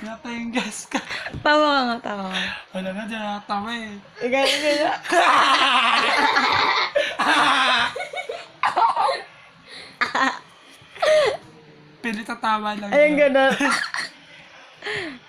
Yata yung guess ka. Tawa ka nga, tawa ka. Wala nga dyan, natawa eh. Ganyan. Pilit tatawa lang. Ayun, yun. gano'n.